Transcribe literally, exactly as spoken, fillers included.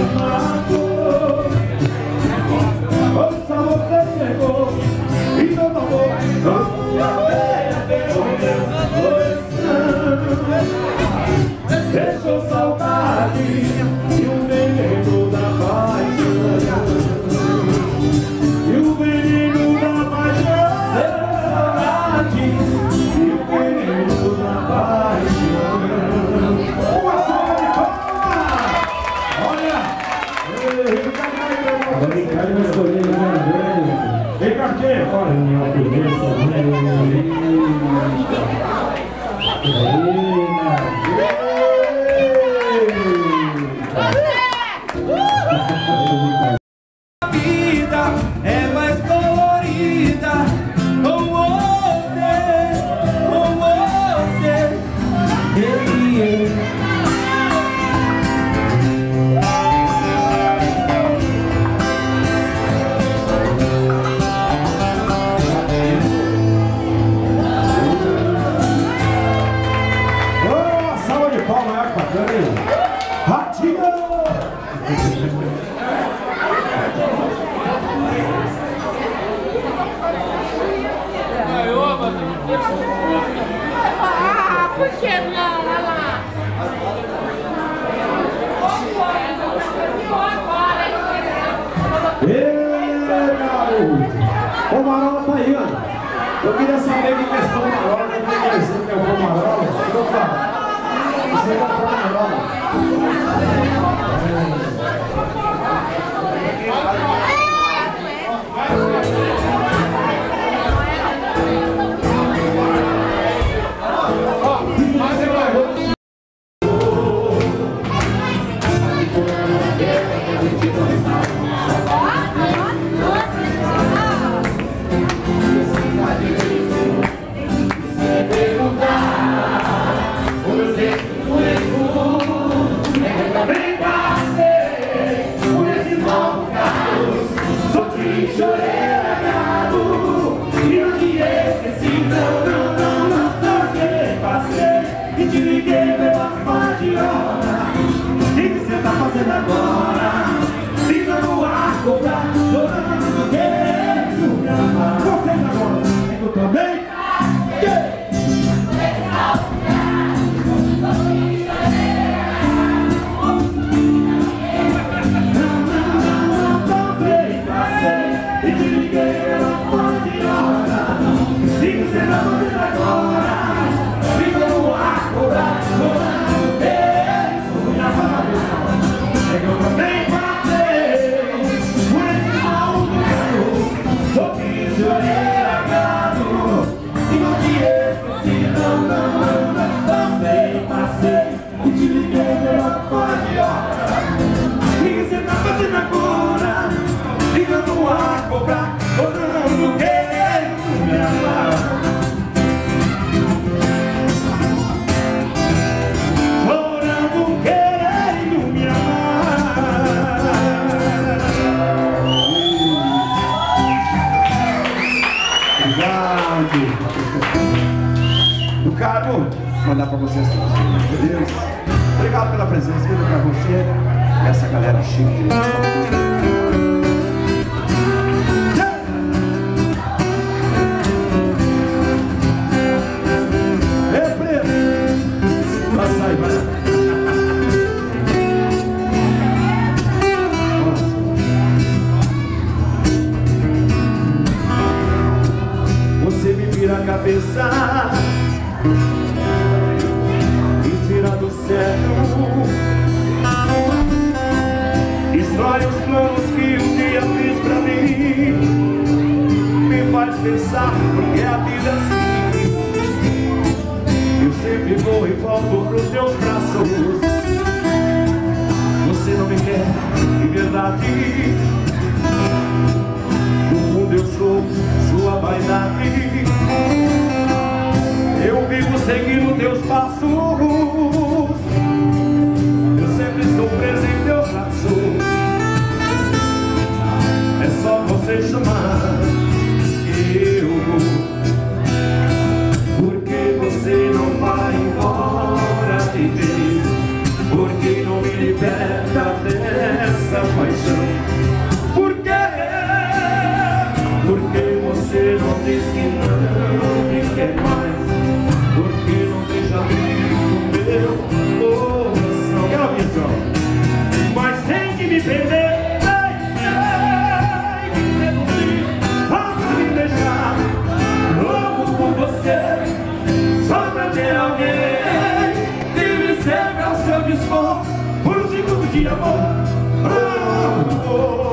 Deixou saudade e o veneno da paixão. E o veneno da paixão. Saudade e o veneno da paixão. Uma salva de palmas! Olha! Ricardo, Ricardo vai escolher o grande grande. Ricardinho! Olha, minha cabeça. A vida é mais colorida com você, com você. Oh, salva de palmas, é bacana, hein? Ratinho! Ah, por que não? Olha lá. Ê, garoto! O Marola tá aí, ó. Eu queria saber que questão do Marola, que tem que dizer que é o Marola. Eu falo. Você vai pra Marola. Agora, liga no ar, cobrar, chorando do que no gramado. Você agora, eu também. Também passei e te liguei pela parte hora. Liga você na bandeira agora, liga no ar, cobrar, chorando do que no gramado. Eu também passei por esse mal do garoto. Sou que chorei largado e não te esqueci, não, não, não, não. Também passei e te liguei pela parte hora. E você tá fazendo agora? Liga no ar, cobrar, chorando querendo me amar. Chorando querendo me amar. Obrigado. Do Cabo, mandar pra vocês todos. Meu Deus. Obrigado pela presença, viu, pra você e essa galera chique. É preto. Vai sair, vai sair. Você me vira a cabeça e tira do sério, destrói os planos que um dia fiz pra mim, me faz pensar porque a vida é assim. Eu sempre vou e volto pros teus braços. Você não me quer de verdade, no fundo eu sou sua vaidade. Eu vivo seguindo teus passos, eu sempre estou preso em teus braços. É só você chamar que eu vou, porque você não vai embora de vez, porque não me liberta dessa. amor, amor.